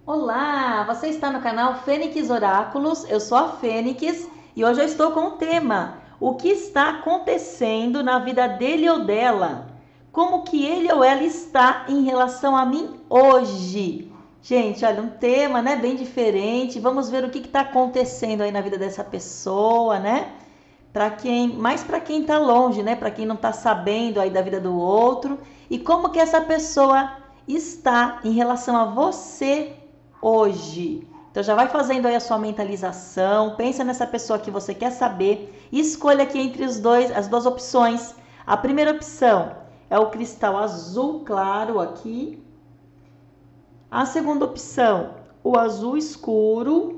Olá, você está no canal Fênix Oráculos, eu sou a Fênix e hoje eu estou com o tema: o que está acontecendo na vida dele ou dela? Como que ele ou ela está em relação a mim hoje? Gente, olha, um tema, né, bem diferente. Vamos ver o que está acontecendo aí na vida dessa pessoa, né? Mais para quem está longe, né? Para quem não está sabendo aí da vida do outro e como que essa pessoa está em relação a você hoje. Então já vai fazendo aí a sua mentalização, pensa nessa pessoa que você quer saber e escolha aqui entre as duas opções. A primeira opção é o cristal azul claro aqui. A segunda opção, o azul escuro.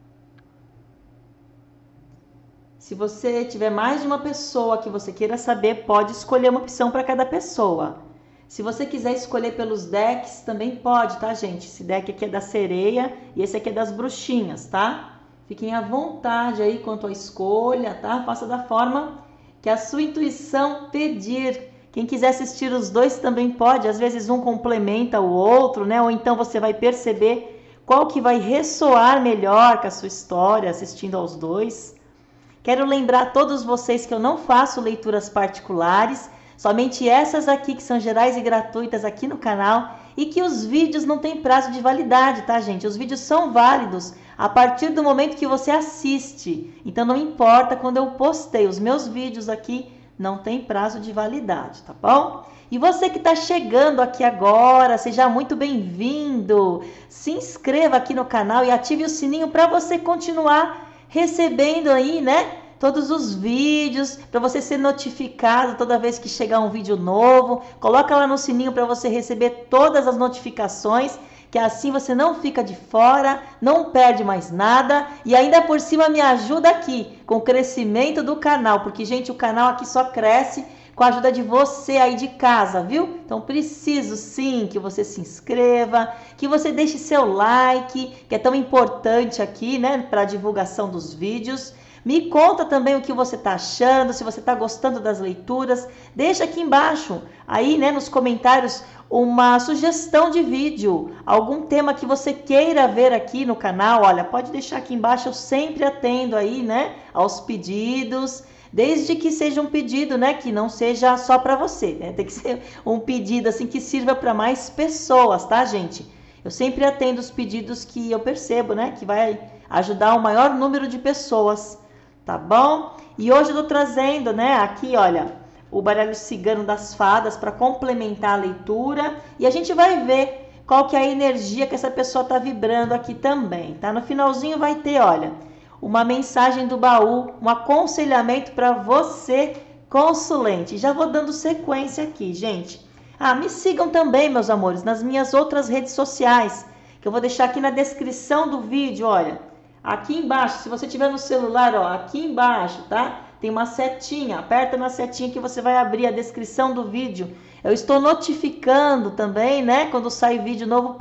Se você tiver mais de uma pessoa que você queira saber, pode escolher uma opção para cada pessoa. Se você quiser escolher pelos decks, também pode, tá, gente? Esse deck aqui é da sereia e esse aqui é das bruxinhas, tá? Fiquem à vontade aí quanto à escolha, tá? Faça da forma que a sua intuição pedir. Quem quiser assistir os dois também pode, às vezes um complementa o outro, né? Ou então você vai perceber qual que vai ressoar melhor com a sua história assistindo aos dois. Quero lembrar a todos vocês que eu não faço leituras particulares, somente essas aqui que são gerais e gratuitas aqui no canal e que os vídeos não têm prazo de validade, tá, gente? Os vídeos são válidos a partir do momento que você assiste. Então não importa quando eu postei, os meus vídeos aqui não tem prazo de validade, tá bom? E você que está chegando aqui agora, seja muito bem-vindo. Se inscreva aqui no canal e ative o sininho para você continuar recebendo aí, né? Todos os vídeos, para você ser notificado toda vez que chegar um vídeo novo. Coloca lá no sininho para você receber todas as notificações, que assim você não fica de fora, não perde mais nada e ainda por cima me ajuda aqui com o crescimento do canal, porque gente, o canal aqui só cresce com a ajuda de você aí de casa, viu? Então preciso sim que você se inscreva, que você deixe seu like, que é tão importante aqui, né, para a divulgação dos vídeos. Me conta também o que você está achando, se você está gostando das leituras. Deixa aqui embaixo, aí, né, nos comentários, uma sugestão de vídeo, algum tema que você queira ver aqui no canal. Olha, pode deixar aqui embaixo, eu sempre atendo aí, né, aos pedidos. Desde que seja um pedido, né, que não seja só para você, né? Tem que ser um pedido assim que sirva para mais pessoas, tá, gente? Eu sempre atendo os pedidos que eu percebo, né, que vai ajudar o maior número de pessoas, tá bom? E hoje eu tô trazendo, né, aqui, olha, o baralho cigano das fadas para complementar a leitura e a gente vai ver qual que é a energia que essa pessoa tá vibrando aqui também, tá? No finalzinho vai ter, olha, uma mensagem do baú, um aconselhamento para você, consulente. Já vou dando sequência aqui, gente. Ah, me sigam também, meus amores, nas minhas outras redes sociais, que eu vou deixar aqui na descrição do vídeo, olha. Aqui embaixo, se você tiver no celular, ó, aqui embaixo, tá? Tem uma setinha, aperta na setinha que você vai abrir a descrição do vídeo. Eu estou notificando também, né, quando sai vídeo novo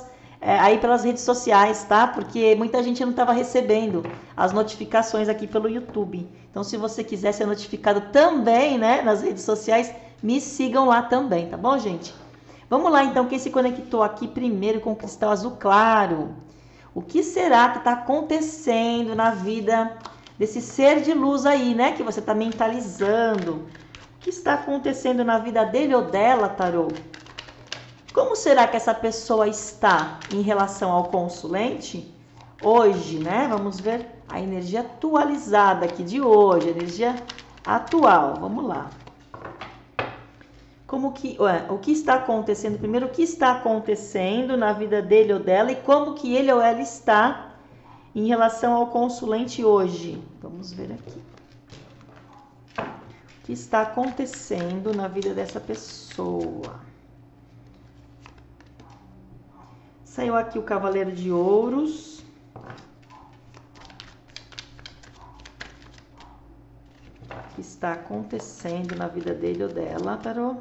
aí pelas redes sociais, tá? Porque muita gente não estava recebendo as notificações aqui pelo YouTube. Então, se você quiser ser notificado também, né, nas redes sociais, me sigam lá também, tá bom, gente? Vamos lá, então, quem se conectou aqui primeiro com o cristal azul claro. O que será que está acontecendo na vida desse ser de luz aí, né? Que você está mentalizando. O que está acontecendo na vida dele ou dela, tarô? Como será que essa pessoa está em relação ao consulente hoje, né? Vamos ver a energia atualizada aqui de hoje, a energia atual. Vamos lá. O que está acontecendo? Primeiro, o que está acontecendo na vida dele ou dela e como que ele ou ela está em relação ao consulente hoje. Vamos ver aqui. O que está acontecendo na vida dessa pessoa? Saiu aqui o Cavaleiro de Ouros. O que está acontecendo na vida dele ou dela, tarô?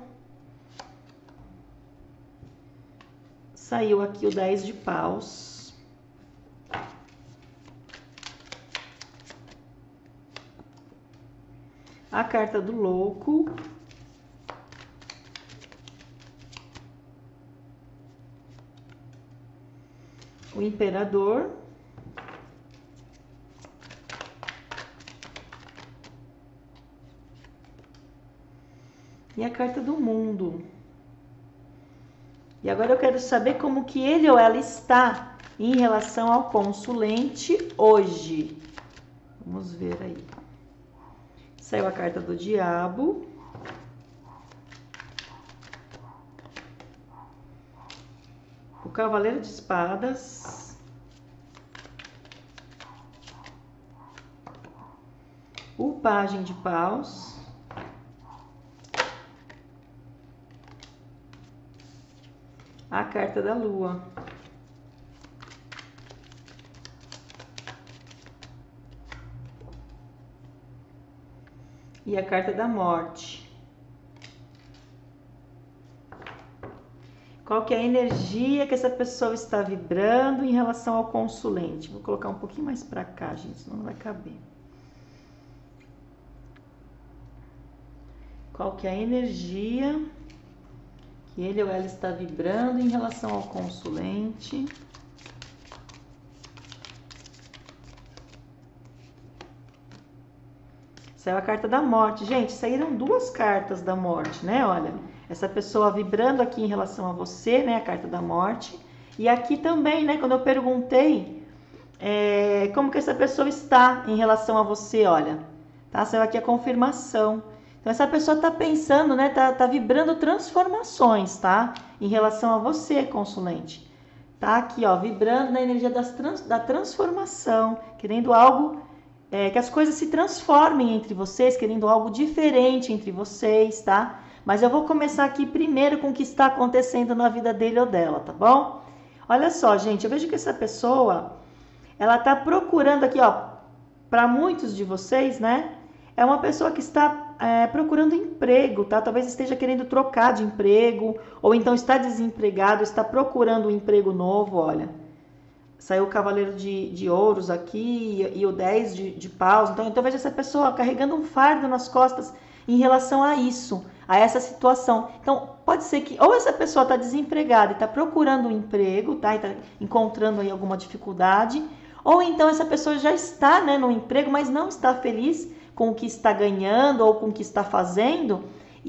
Saiu aqui o 10 de paus. A carta do louco. o imperador. E a carta do mundo. E agora eu quero saber como que ele ou ela está em relação ao consulente hoje. Vamos ver aí. Saiu a carta do diabo. O cavaleiro de espadas. O pajem de paus. A carta da lua. E a carta da morte. Qual que é a energia que essa pessoa está vibrando em relação ao consulente? Vou colocar um pouquinho mais para cá, gente, senão não vai caber. Qual que é a energia que ele ou ela está vibrando em relação ao consulente? Saiu a carta da morte. Gente, saíram duas cartas da morte, né? Olha, essa pessoa vibrando aqui em relação a você, né? A carta da morte. E aqui também, né? Quando eu perguntei como que essa pessoa está em relação a você, olha. Tá? Saiu aqui a confirmação. Então, essa pessoa está pensando, né? Tá vibrando transformações, tá? Em relação a você, consulente. Tá aqui, ó, vibrando na energia da transformação, querendo algo, que as coisas se transformem entre vocês, querendo algo diferente entre vocês, tá? Mas eu vou começar aqui primeiro com o que está acontecendo na vida dele ou dela, tá bom? Olha só, gente, eu vejo que essa pessoa, ela tá procurando aqui, ó, para muitos de vocês, né? É uma pessoa que está procurando emprego, tá? Talvez esteja querendo trocar de emprego, ou então está desempregado, está procurando um emprego novo, olha. Saiu o cavaleiro de ouros aqui e o 10 de paus. Então veja essa pessoa carregando um fardo nas costas em relação a isso, a essa situação. Então pode ser que ou essa pessoa está desempregada e está procurando um emprego, tá? E está encontrando aí alguma dificuldade, ou então essa pessoa já está, né, no emprego, mas não está feliz com o que está ganhando ou com o que está fazendo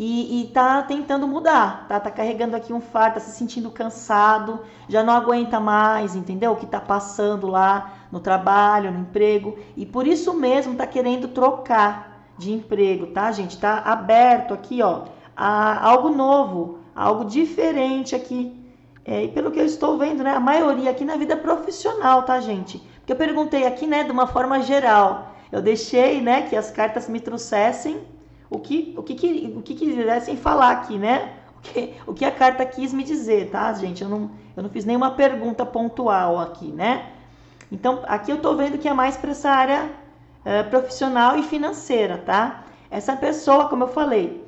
e está tentando mudar, tá? Tá carregando aqui um fardo, tá se sentindo cansado, já não aguenta mais, entendeu? O que está passando lá no trabalho, no emprego, e por isso mesmo tá querendo trocar de emprego, tá, gente? Tá aberto aqui, ó, a algo novo, algo diferente aqui. E pelo que eu estou vendo, né, a maioria aqui na vida profissional, tá, gente? Porque eu perguntei aqui, né, de uma forma geral. Eu deixei, né, que as cartas me trouxessem o que quisessem falar aqui, né? O que a carta quis me dizer, tá, gente? Eu não fiz nenhuma pergunta pontual aqui, né? Então, aqui eu tô vendo que é mais para essa área profissional e financeira, tá? Essa pessoa, como eu falei,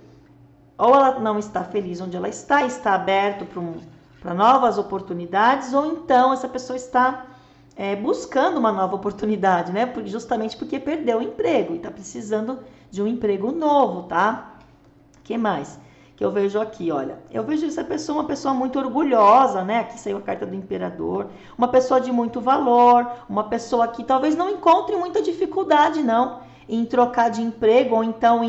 ou ela não está feliz onde ela está aberto para novas oportunidades, ou então essa pessoa está buscando uma nova oportunidade, né? Justamente porque perdeu o emprego e está precisando de um emprego novo, tá? O que mais que eu vejo aqui? Olha, eu vejo essa pessoa uma pessoa muito orgulhosa, né? Aqui saiu a carta do imperador. Uma pessoa de muito valor, uma pessoa que talvez não encontre muita dificuldade, não, em trocar de emprego ou então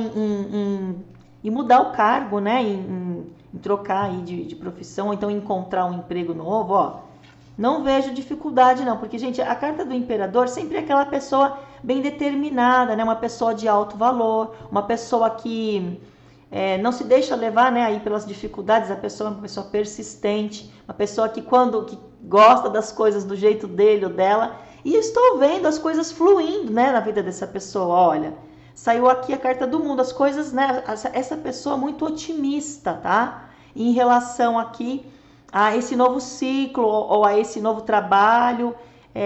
em mudar o cargo, né? Em trocar aí de profissão ou então encontrar um emprego novo, ó. Não vejo dificuldade não, porque, gente, a carta do imperador sempre é aquela pessoa bem determinada, né? Uma pessoa de alto valor, uma pessoa que não se deixa levar, né, aí pelas dificuldades. A pessoa é uma pessoa persistente, uma pessoa que gosta das coisas do jeito dele ou dela. E estou vendo as coisas fluindo, né, na vida dessa pessoa. Olha, saiu aqui a carta do mundo, as coisas, né? Essa pessoa muito otimista, tá? Em relação aqui a esse novo ciclo ou a esse novo trabalho,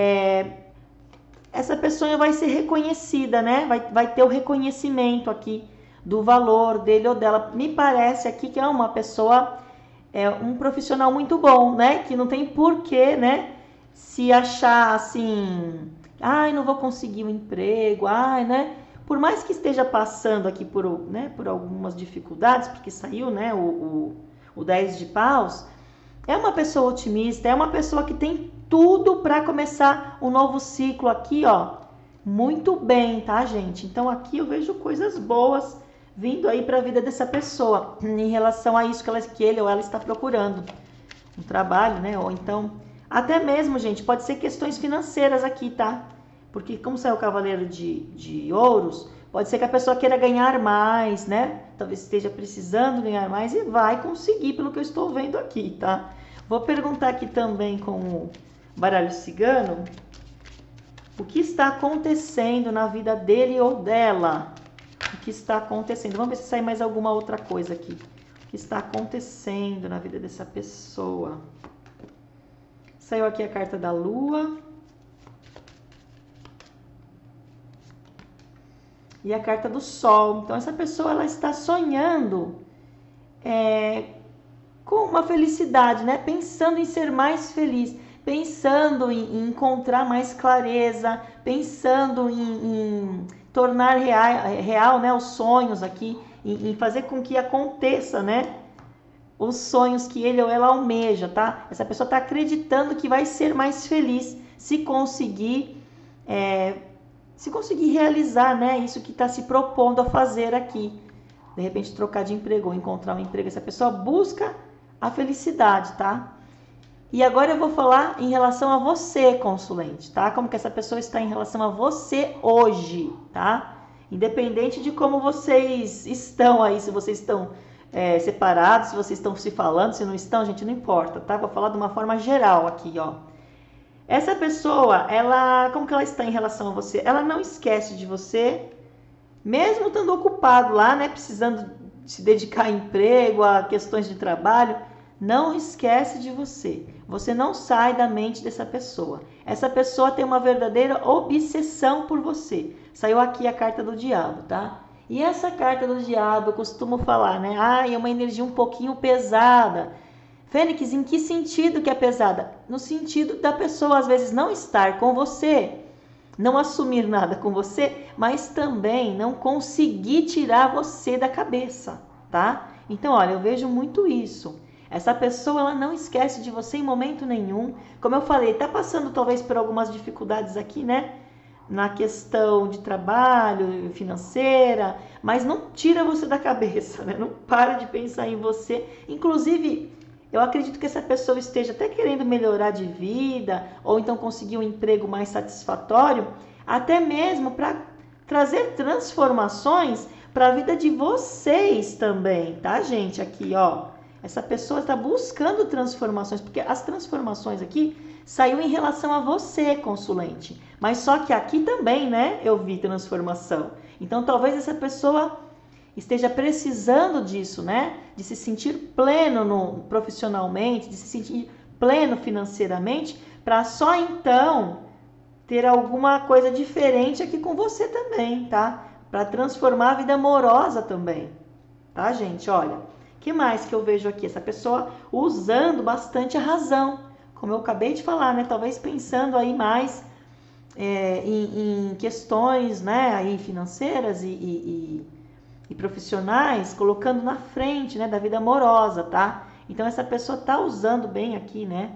essa pessoa vai ser reconhecida, né? Vai ter o reconhecimento aqui do valor dele ou dela. Me parece aqui que é uma pessoa, um profissional muito bom, né? Que não tem porquê, né? Se achar assim, ai, não vou conseguir um emprego, ai, né? Por mais que esteja passando aqui por algumas dificuldades, porque saiu, né? O 10 de paus. É uma pessoa otimista, é uma pessoa que tem tudo para começar um novo ciclo aqui, ó. Muito bem, tá, gente? Então aqui eu vejo coisas boas vindo aí para a vida dessa pessoa em relação a isso que ele ou ela está procurando. Um trabalho, né? Ou então, até mesmo, gente, pode ser questões financeiras aqui, tá? Porque como saiu o cavaleiro de ouros, pode ser que a pessoa queira ganhar mais, né? Talvez esteja precisando ganhar mais e vai conseguir, pelo que eu estou vendo aqui, tá? Vou perguntar aqui também com o baralho cigano, o que está acontecendo na vida dele ou dela? O que está acontecendo? Vamos ver se sai mais alguma outra coisa aqui. O que está acontecendo na vida dessa pessoa? Saiu aqui a carta da lua. E a carta do sol. Então, essa pessoa ela está sonhando com uma felicidade, né? Pensando em ser mais feliz, pensando em encontrar mais clareza, pensando em tornar real, né, os sonhos aqui, em fazer com que aconteça, né, os sonhos que ele ou ela almeja, tá? Essa pessoa está acreditando que vai ser mais feliz se conseguir realizar, né, isso que está se propondo a fazer aqui. De repente trocar de emprego ou encontrar um emprego. Essa pessoa busca a felicidade, tá? E agora eu vou falar em relação a você, consulente, tá? Como que essa pessoa está em relação a você hoje, tá? Independente de como vocês estão aí, se vocês estão separados, se vocês estão se falando, se não estão, gente, não importa, tá? Vou falar de uma forma geral aqui, ó. Essa pessoa, como que ela está em relação a você? Ela não esquece de você, mesmo estando ocupado lá, né? Precisando se dedicar a emprego, a questões de trabalho, não esquece de você. Você não sai da mente dessa pessoa. Essa pessoa tem uma verdadeira obsessão por você. Saiu aqui a carta do diabo, tá? E essa carta do diabo, eu costumo falar, né? É uma energia um pouquinho pesada. Fênix, em que sentido que é pesada? No sentido da pessoa, às vezes, não estar com você, não assumir nada com você, mas também não conseguir tirar você da cabeça, tá? Então, olha, eu vejo muito isso. Essa pessoa, ela não esquece de você em momento nenhum. Como eu falei, tá passando talvez por algumas dificuldades aqui, né? Na questão de trabalho, financeira, mas não tira você da cabeça, né? Não para de pensar em você. Inclusive, eu acredito que essa pessoa esteja até querendo melhorar de vida, ou então conseguir um emprego mais satisfatório, até mesmo para trazer transformações para a vida de vocês também, tá, gente? Aqui, ó. Essa pessoa está buscando transformações, porque as transformações aqui saiu em relação a você, consulente. Mas só que aqui também, né, eu vi transformação. Então, talvez essa pessoa esteja precisando disso, né? De se sentir pleno profissionalmente, de se sentir pleno financeiramente, para só então ter alguma coisa diferente aqui com você também, tá? Para transformar a vida amorosa também, tá, gente? Olha, que mais que eu vejo aqui? Essa pessoa usando bastante a razão, como eu acabei de falar, né? Talvez pensando aí mais em questões, né? Aí financeiras e profissionais, colocando na frente, né? Da vida amorosa, tá? Então essa pessoa tá usando bem aqui, né?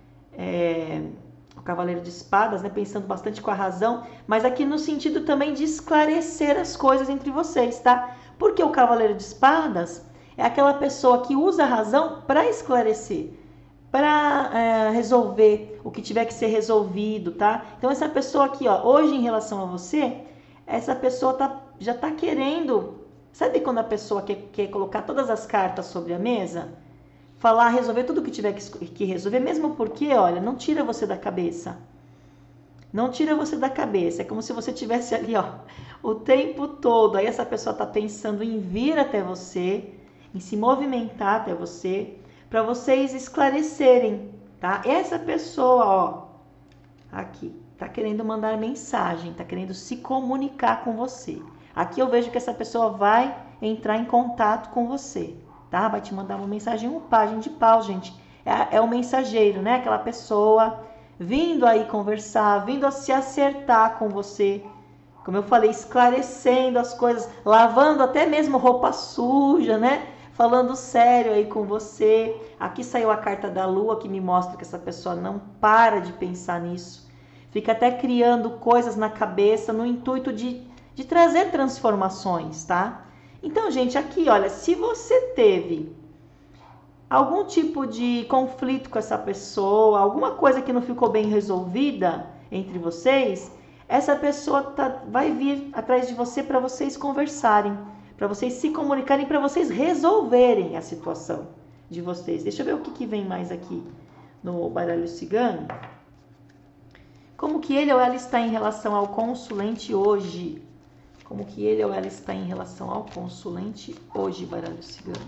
O cavaleiro de espadas, né? Pensando bastante com a razão, mas aqui no sentido também de esclarecer as coisas entre vocês, tá? Porque o cavaleiro de espadas é aquela pessoa que usa a razão para esclarecer, para resolver o que tiver que ser resolvido, tá? Então essa pessoa aqui, ó, hoje em relação a você, essa pessoa já tá querendo, sabe quando a pessoa quer colocar todas as cartas sobre a mesa? Falar, resolver tudo o que tiver que resolver, mesmo porque, olha, não tira você da cabeça. Não tira você da cabeça, é como se você estivesse ali, ó, o tempo todo. Aí essa pessoa tá pensando em vir até você, em se movimentar até você, para vocês esclarecerem, tá? Essa pessoa, ó, aqui, tá querendo mandar mensagem, tá querendo se comunicar com você. Aqui eu vejo que essa pessoa vai entrar em contato com você, tá? Vai te mandar uma mensagem, uma página de pau, gente. É o mensageiro, né? Aquela pessoa vindo aí conversar, vindo a se acertar com você. Como eu falei, esclarecendo as coisas, lavando até mesmo roupa suja, né? falando sério aí com você. Aqui saiu a carta da Lua, que me mostra que essa pessoa não para de pensar nisso. Fica até criando coisas na cabeça no intuito de trazer transformações, tá? Então, gente, aqui, olha, se você teve algum tipo de conflito com essa pessoa, alguma coisa que não ficou bem resolvida entre vocês, essa pessoa vai vir atrás de você para vocês conversarem, para vocês se comunicarem, para vocês resolverem a situação de vocês. Deixa eu ver o que vem mais aqui no baralho cigano. Como que ele ou ela está em relação ao consulente hoje? Como que ele ou ela está em relação ao consulente hoje, baralho cigano?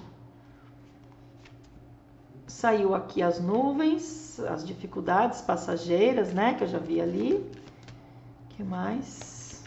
Saiu aqui as nuvens, as dificuldades passageiras, né? Que eu já vi ali. O que mais?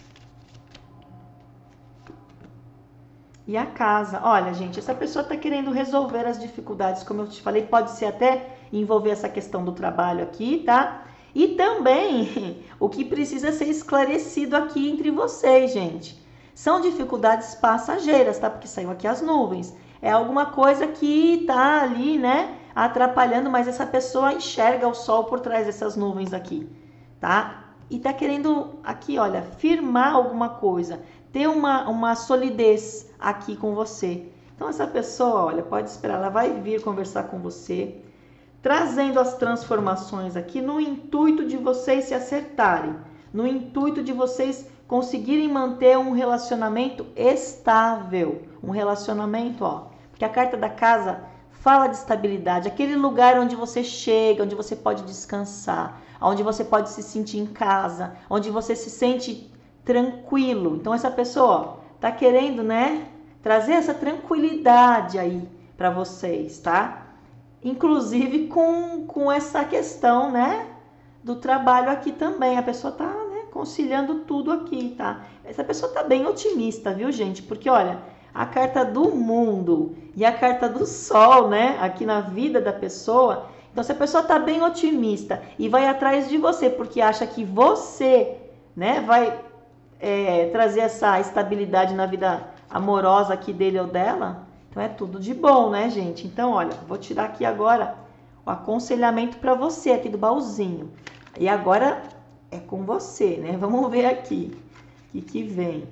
E a casa. Olha, gente, essa pessoa está querendo resolver as dificuldades, como eu te falei, pode ser até envolver essa questão do trabalho aqui, tá? E também o que precisa ser esclarecido aqui entre vocês, gente. São dificuldades passageiras, tá? Porque saiu aqui as nuvens. É alguma coisa que tá ali, né? Atrapalhando, mas essa pessoa enxerga o sol por trás dessas nuvens aqui, tá? E tá querendo aqui, olha, firmar alguma coisa, ter uma solidez aqui com você. Então essa pessoa, olha, pode esperar, ela vai vir conversar com você, trazendo as transformações aqui no intuito de vocês se acertarem, no intuito de vocês conseguirem manter um relacionamento estável, um relacionamento, ó, porque a carta da casa fala de estabilidade, aquele lugar onde você chega, onde você pode descansar, onde você pode se sentir em casa, onde você se sente tranquilo. Então essa pessoa, ó, tá querendo, né, trazer essa tranquilidade aí para vocês, tá? Inclusive com essa questão, né, do trabalho aqui também. A pessoa tá, né, conciliando tudo aqui, tá? Essa pessoa tá bem otimista, viu, gente? Porque, olha, a carta do mundo e a carta do sol, né, aqui na vida da pessoa. Então, se a pessoa tá bem otimista e vai atrás de você porque acha que você, né, vai trazer essa estabilidade na vida amorosa aqui dele ou dela, então é tudo de bom, né, gente? Então, olha, vou tirar aqui agora o aconselhamento para você aqui do baúzinho. E agora é com você, né? Vamos ver aqui o que vem.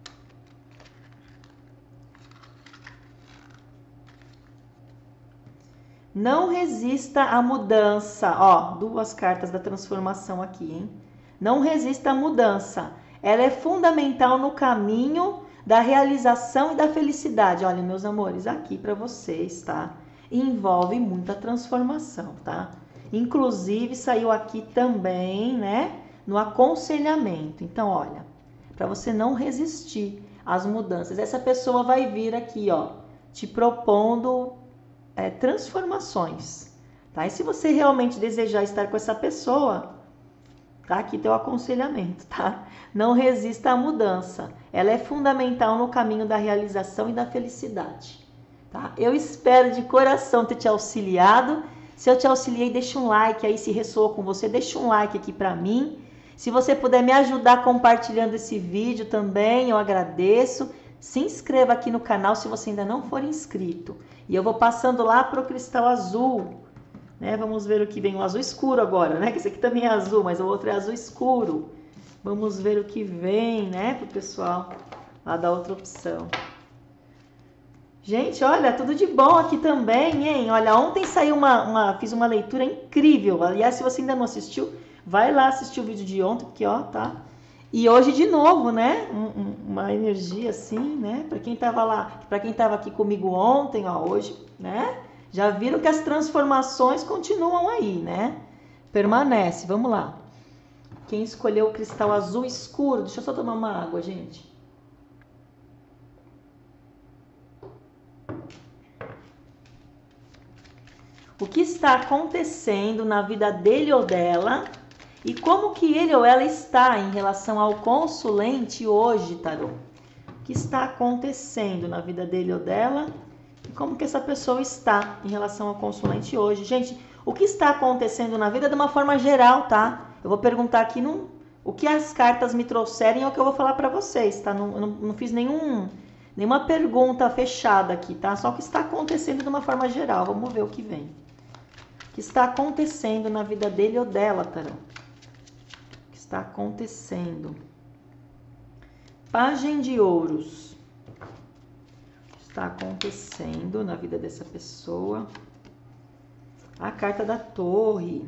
Não resista à mudança. Ó, duas cartas da transformação aqui, hein? Não resista à mudança. Ela é fundamental no caminho da realização e da felicidade. Olha, meus amores, aqui para vocês, tá? Envolve muita transformação, tá? Inclusive, saiu aqui também, né? No aconselhamento. Então, olha, para você não resistir às mudanças. Essa pessoa vai vir aqui, ó, te propondo transformações, tá? E se você realmente desejar estar com essa pessoa, tá? Aqui teu aconselhamento, tá? Não resista à mudança. Ela é fundamental no caminho da realização e da felicidade, tá? Eu espero de coração ter te auxiliado. Se eu te auxiliei, deixa um like aí, se ressoou com você, deixa um like aqui pra mim. Se você puder me ajudar compartilhando esse vídeo também, eu agradeço. Se inscreva aqui no canal se você ainda não for inscrito. E eu vou passando lá pro cristal azul, né? Vamos ver o que vem, o azul escuro agora, né? Que esse aqui também é azul, mas o outro é azul escuro. Vamos ver o que vem, né, pro pessoal lá da outra opção. Gente, olha, tudo de bom aqui também, hein? Olha, ontem saiu fiz uma leitura incrível. Aliás, se você ainda não assistiu, vai lá assistir o vídeo de ontem, porque, ó, tá... E hoje de novo, né? Uma energia assim, né? Para quem tava lá, para quem tava aqui comigo ontem, ó, hoje, né? Já viram que as transformações continuam aí, né? Permanece. Vamos lá. Quem escolheu o cristal azul escuro? Deixa eu só tomar uma água, gente. O que está acontecendo na vida dele ou dela? E como que ele ou ela está em relação ao consulente hoje, tarô? O que está acontecendo na vida dele ou dela? E como que essa pessoa está em relação ao consulente hoje? Gente, o que está acontecendo na vida de uma forma geral, tá? Eu vou perguntar aqui o que as cartas me trouxerem é o que eu vou falar para vocês, tá? Não fiz Nenhuma pergunta fechada aqui, tá? Só o que está acontecendo de uma forma geral. Vamos ver o que vem. O que está acontecendo na vida dele ou dela, tarô? O que está acontecendo? Pagem de ouros. O que está acontecendo na vida dessa pessoa? A carta da torre.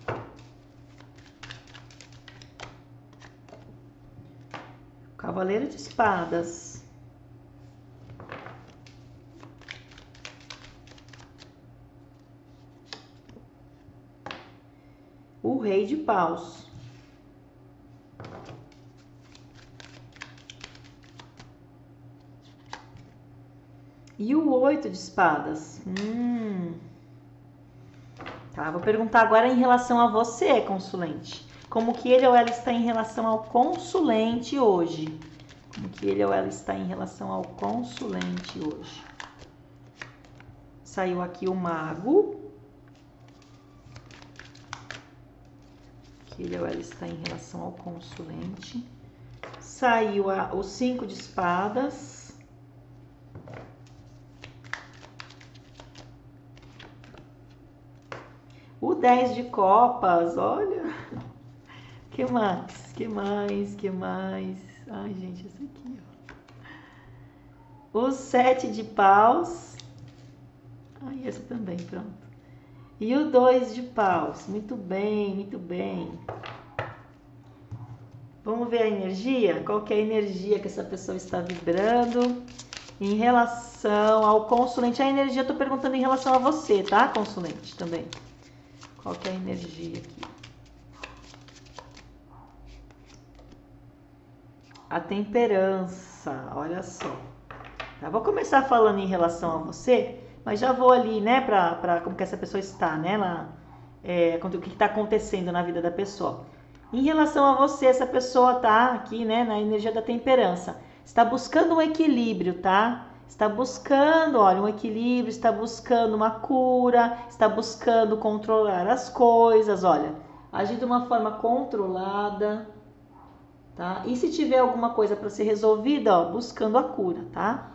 Cavaleiro de espadas. O rei de paus. E o 8 de espadas. Tá, vou perguntar agora em relação a você, consulente. Como que ele ou ela está em relação ao consulente hoje? Como que ele ou ela está em relação ao consulente hoje? Saiu aqui o mago. Que ele ou ela está em relação ao consulente. Saiu o 5 de espadas. O 10 de copas, olha. Que mais? Que mais? Que mais? Ai, gente, esse aqui, ó. O 7 de paus. Ai, essa também, pronto. E o 2 de paus. Muito bem, muito bem. Vamos ver a energia? Qual que é a energia que essa pessoa está vibrando em relação ao consulente? A energia, eu tô perguntando em relação a você, tá, consulente, também. Qual que é a energia aqui? A temperança, olha só. Tá, vou começar falando em relação a você, mas já vou ali, né, pra como que essa pessoa está, né, lá, o que está acontecendo na vida da pessoa. Em relação a você, essa pessoa tá aqui, né, na energia da temperança. Está buscando um equilíbrio, tá? Está buscando, olha, um equilíbrio, está buscando uma cura, está buscando controlar as coisas, olha. Agir de uma forma controlada, tá? E se tiver alguma coisa para ser resolvida, ó, buscando a cura, tá?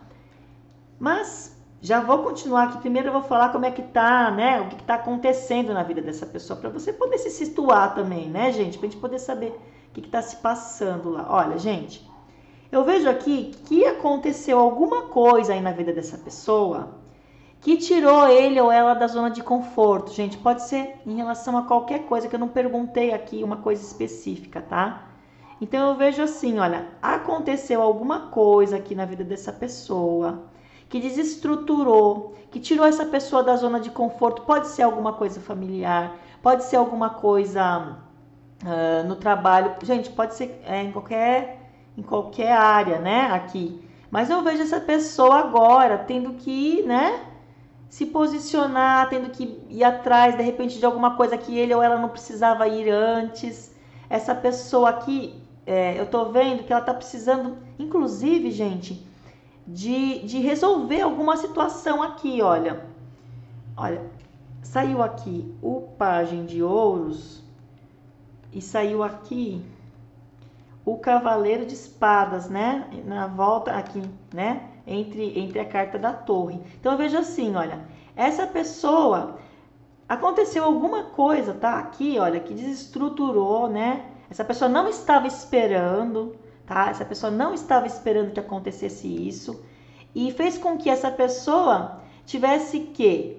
Mas já vou continuar aqui. Primeiro eu vou falar como é que tá, né? O que tá acontecendo na vida dessa pessoa, para você poder se situar também, né, gente? Pra gente poder saber o que tá se passando lá. Olha, gente, eu vejo aqui que aconteceu alguma coisa aí na vida dessa pessoa que tirou ele ou ela da zona de conforto. Gente, pode ser em relação a qualquer coisa, que eu não perguntei aqui uma coisa específica, tá? Então eu vejo assim, olha, aconteceu alguma coisa aqui na vida dessa pessoa que desestruturou, que tirou essa pessoa da zona de conforto. Pode ser alguma coisa familiar, pode ser alguma coisa no trabalho. Gente, pode ser em qualquer área, né, aqui. Mas eu vejo essa pessoa agora tendo que, né, se posicionar, tendo que ir atrás, de repente, de alguma coisa que ele ou ela não precisava ir antes. Essa pessoa aqui, eu tô vendo que ela tá precisando, inclusive, gente, de resolver alguma situação aqui, olha. Olha, saiu aqui o pajem de ouros e saiu aqui o cavaleiro de espadas, né? Na volta aqui, né? Entre a carta da torre. Então eu vejo assim, olha, essa pessoa, aconteceu alguma coisa, tá? Aqui, olha, que desestruturou, né? Essa pessoa não estava esperando, tá? Essa pessoa não estava esperando que acontecesse isso e fez com que essa pessoa tivesse que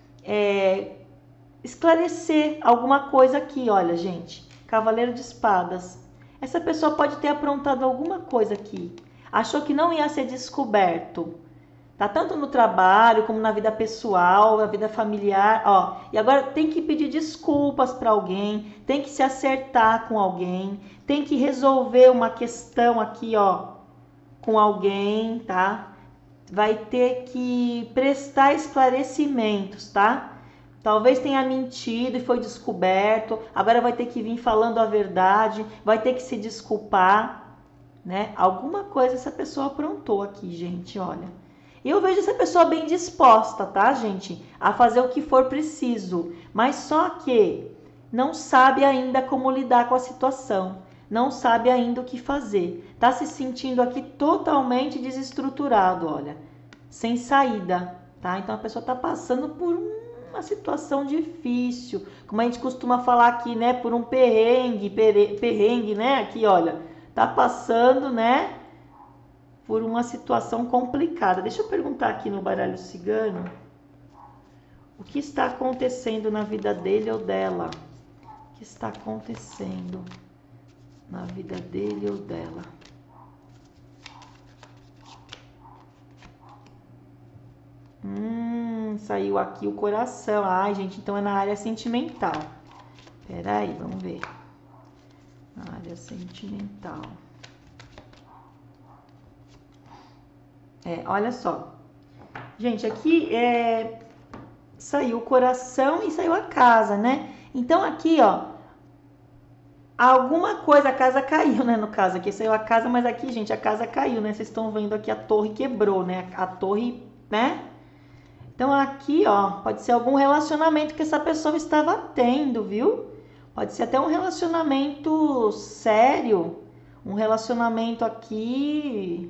esclarecer alguma coisa aqui, olha, gente. Cavaleiro de espadas. Essa pessoa pode ter aprontado alguma coisa aqui. Achou que não ia ser descoberto. Tá? Tanto no trabalho, como na vida pessoal, na vida familiar. Ó. E agora tem que pedir desculpas para alguém. Tem que se acertar com alguém. Tem que resolver uma questão aqui, ó, com alguém, tá? Vai ter que prestar esclarecimentos, tá? Talvez tenha mentido e foi descoberto, agora vai ter que vir falando a verdade, vai ter que se desculpar, né? Alguma coisa essa pessoa aprontou aqui, gente, olha. Eu vejo essa pessoa bem disposta, tá, gente? A fazer o que for preciso, mas só que não sabe ainda como lidar com a situação. não sabe ainda o que fazer. Tá se sentindo aqui totalmente desestruturado, olha, sem saída, tá? Então a pessoa tá passando por uma situação difícil, como a gente costuma falar aqui, né? Por um perrengue, né? Aqui, olha, tá passando, né? Por uma situação complicada. Deixa eu perguntar aqui no baralho cigano, o que está acontecendo na vida dele ou dela? O que está acontecendo na vida dele ou dela? Saiu aqui o coração. Ai, gente, então é na área sentimental. Peraí, vamos ver. Na área sentimental. Olha só. Gente, aqui saiu o coração e saiu a casa, né? Então aqui, ó, alguma coisa, a casa caiu, né? No caso, aqui saiu a casa, mas aqui, gente, a casa caiu, né? Vocês estão vendo aqui a torre quebrou, né? A torre, né? Então aqui, ó, pode ser algum relacionamento que essa pessoa estava tendo, viu? Pode ser até um relacionamento sério, um relacionamento aqui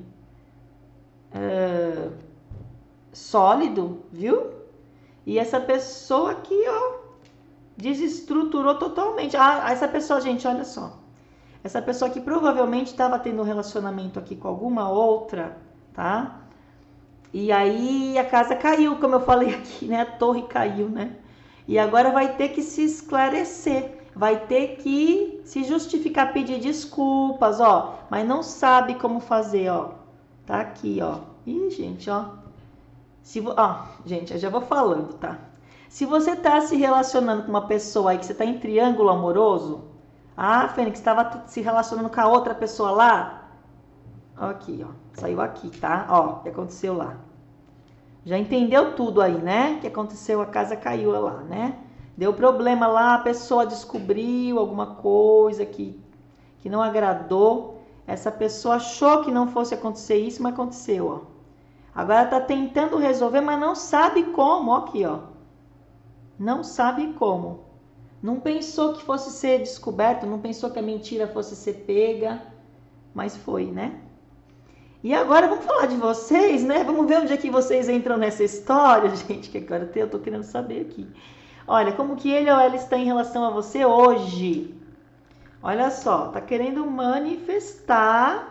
sólido, viu? E essa pessoa aqui, ó, desestruturou totalmente. Essa pessoa, gente, olha só. Essa pessoa aqui provavelmente estava tendo um relacionamento aqui com alguma outra, tá? E aí a casa caiu, como eu falei aqui, né? A torre caiu, né? E agora vai ter que se esclarecer. Vai ter que se justificar, pedir desculpas, ó. Mas não sabe como fazer, ó. Tá aqui, ó. Ih, gente, ó. Gente, eu já vou falando, tá? Se você tá se relacionando com uma pessoa aí que você tá em triângulo amoroso, Fênix, estava se relacionando com a outra pessoa lá, aqui, ó, saiu aqui, tá? Ó, o que aconteceu lá. Já entendeu tudo aí, né? O que aconteceu, a casa caiu lá, né? Deu problema lá, a pessoa descobriu alguma coisa que não agradou. Essa pessoa achou que não fosse acontecer isso, mas aconteceu, ó. Agora tá tentando resolver, mas não sabe como, ó, aqui, ó. Não sabe como. Não pensou que fosse ser descoberto, não pensou que a mentira fosse ser pega, mas foi, né? E agora vamos falar de vocês, né? Vamos ver onde é que vocês entram nessa história, gente, que agora eu tô querendo saber aqui. Olha, como que ele ou ela está em relação a você hoje? Olha só, tá querendo manifestar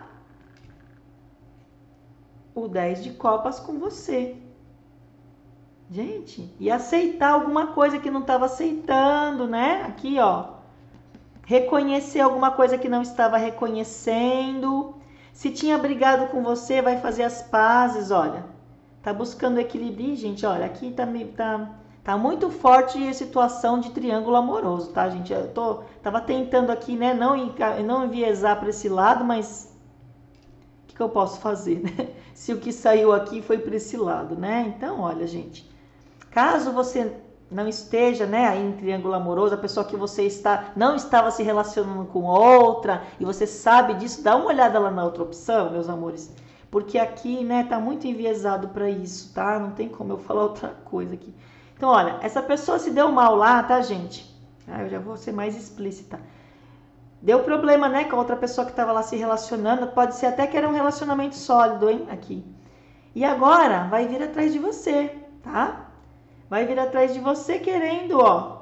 o 10 de copas com você. Gente, e aceitar alguma coisa que não estava aceitando, né? Aqui, ó. Reconhecer alguma coisa que não estava reconhecendo. Se tinha brigado com você, vai fazer as pazes, olha. Tá buscando equilíbrio, gente, olha, aqui tá muito forte a situação de triângulo amoroso, tá, gente? Tava tentando aqui, né, não enviesar para esse lado, mas o que eu posso fazer, né? Se o que saiu aqui foi para esse lado, né? Então, olha, gente, caso você não esteja, né, aí em triângulo amoroso, a pessoa que você não estava se relacionando com outra e você sabe disso, dá uma olhada lá na outra opção, meus amores, porque aqui, né, tá muito enviesado para isso, tá? Não tem como eu falar outra coisa aqui. Então, olha, essa pessoa se deu mal lá, tá, gente? Eu já vou ser mais explícita. Deu problema, né, com a outra pessoa que estava lá se relacionando, pode ser até que era um relacionamento sólido, hein, aqui. E agora vai vir atrás de você, tá? Vai vir atrás de você querendo, ó,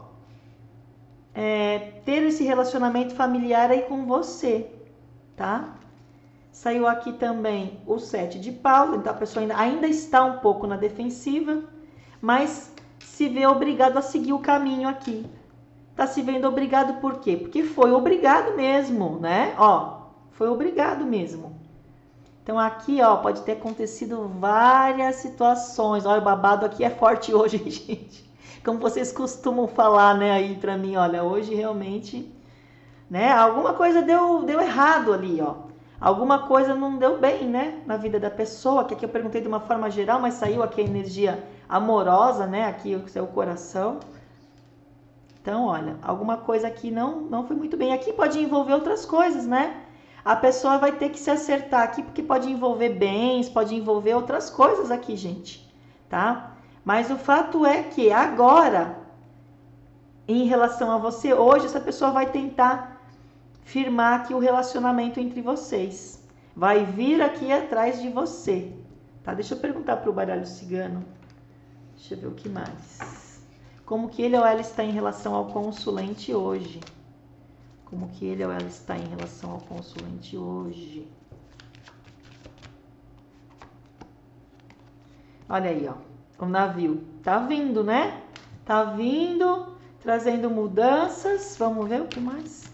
ter esse relacionamento familiar aí com você, tá? Saiu aqui também o 7 de paus, então a pessoa ainda está um pouco na defensiva, mas se vê obrigado a seguir o caminho aqui. Tá se vendo obrigado por quê? Porque foi obrigado mesmo, né? Ó, foi obrigado mesmo. Então aqui, ó, pode ter acontecido várias situações. Olha, o babado aqui é forte hoje, gente. Como vocês costumam falar, né, aí pra mim, olha, hoje realmente, né, alguma coisa deu errado ali, ó. Alguma coisa não deu bem, né, na vida da pessoa, que aqui eu perguntei de uma forma geral, mas saiu aqui a energia amorosa, né, aqui o seu coração. Então, olha, alguma coisa aqui não foi muito bem. Aqui pode envolver outras coisas, né? A pessoa vai ter que se acertar aqui, porque pode envolver bens, pode envolver outras coisas aqui, gente, tá? Mas o fato é que agora, em relação a você, hoje essa pessoa vai tentar firmar aqui o relacionamento entre vocês. Vai vir aqui atrás de você. Tá? Deixa eu perguntar para o baralho cigano. Deixa eu ver o que mais. Como que ele ou ela está em relação ao consulente hoje? Como que ele ou ela está em relação ao consulente hoje? Olha aí, ó. O navio. Tá vindo, né? Tá vindo, trazendo mudanças. Vamos ver o que mais?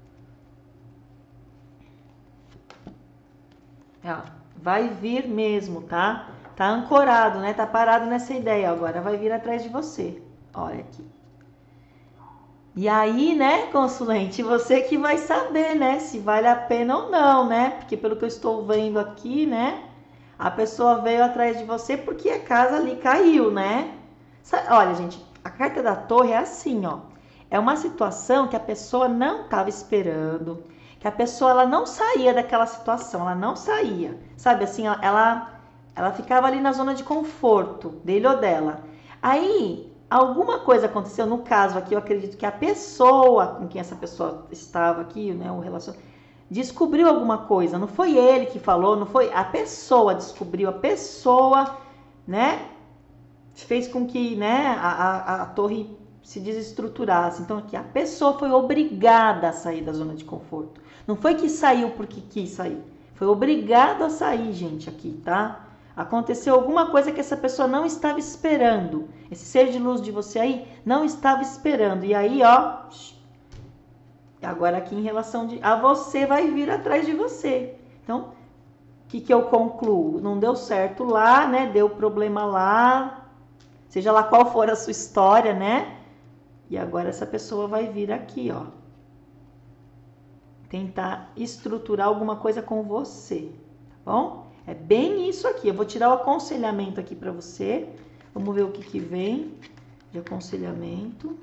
Vai vir mesmo, tá? Tá ancorado, né? Tá parado nessa ideia. Agora vai vir atrás de você. Olha aqui. E aí, né, consulente, você que vai saber, né, se vale a pena ou não, né? Porque pelo que eu estou vendo aqui, né, a pessoa veio atrás de você porque a casa ali caiu, né? Olha, gente, a carta da torre é assim, ó. É uma situação que a pessoa não estava esperando, que a pessoa ela não saía daquela situação, ela não saía. Sabe assim, ela ficava ali na zona de conforto dele ou dela. Aí, alguma coisa aconteceu, no caso aqui, eu acredito que a pessoa com quem essa pessoa estava aqui, né, o relacionamento, descobriu alguma coisa. Não foi ele que falou, não foi, a pessoa descobriu, a pessoa, né, fez com que, né, a torre se desestruturasse. Então aqui a pessoa foi obrigada a sair da zona de conforto. Não foi que saiu porque quis sair. Foi obrigado a sair, gente, aqui, tá? Aconteceu alguma coisa que essa pessoa não estava esperando. Esse ser de luz de você aí não estava esperando. E aí, ó, agora aqui em relação a você, vai vir atrás de você. Então, o que eu concluo? Não deu certo lá, né? Deu problema lá, seja lá qual for a sua história, né? E agora essa pessoa vai vir aqui, ó, tentar estruturar alguma coisa com você, tá bom? É bem isso aqui. Eu vou tirar o aconselhamento aqui para você. Vamos ver o que vem de aconselhamento.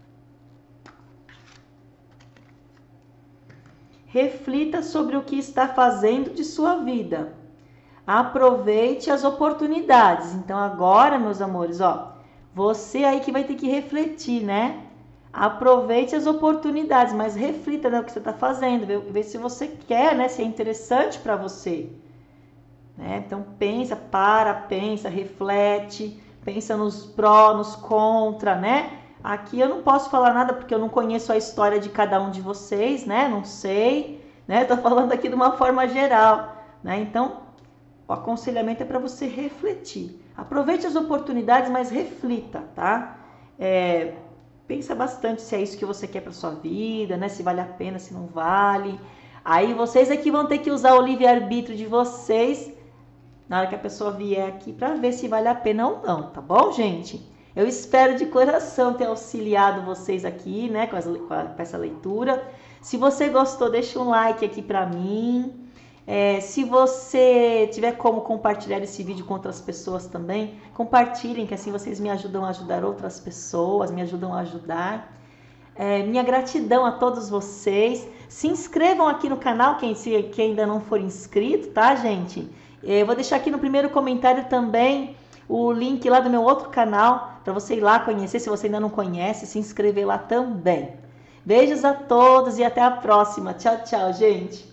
Reflita sobre o que está fazendo de sua vida. Aproveite as oportunidades. Então agora, meus amores, ó, você aí que vai ter que refletir, né? Aproveite as oportunidades, mas reflita, né, o que você está fazendo, vê se você quer, né, se é interessante para você. Né? Então pensa, pensa, reflete, pensa nos pró, nos contra, né? Aqui eu não posso falar nada porque eu não conheço a história de cada um de vocês, né? Não sei, né? Tô falando aqui de uma forma geral, né? Então, o aconselhamento é para você refletir. Aproveite as oportunidades, mas reflita, tá? Pensa bastante se é isso que você quer para sua vida, né? Se vale a pena, se não vale. Aí vocês é que vão ter que usar o livre-arbítrio de vocês na hora que a pessoa vier aqui para ver se vale a pena ou não, tá bom, gente? Eu espero de coração ter auxiliado vocês aqui, né, com essa leitura. Se você gostou, deixa um like aqui para mim. Se você tiver como compartilhar esse vídeo com outras pessoas também, compartilhem, que assim vocês me ajudam a ajudar outras pessoas, me ajudam a ajudar. Minha gratidão a todos vocês. Se inscrevam aqui no canal, quem ainda não for inscrito, tá, gente? Eu vou deixar aqui no primeiro comentário também o link lá do meu outro canal, para você ir lá conhecer, se você ainda não conhece, se inscrever lá também. Beijos a todos e até a próxima. Tchau, tchau, gente!